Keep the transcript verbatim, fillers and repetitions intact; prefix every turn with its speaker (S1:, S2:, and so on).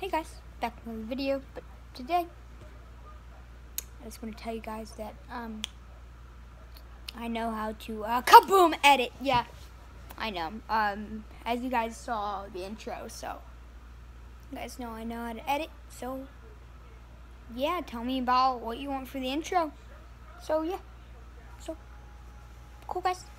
S1: Hey guys, back with another video, but today I just want to tell you guys that um I know how to uh, kaboom edit. Yeah, I know. Um, as you guys saw the intro, so you guys know I know how to edit. So yeah, tell me about what you want for the intro. So yeah, so cool guys.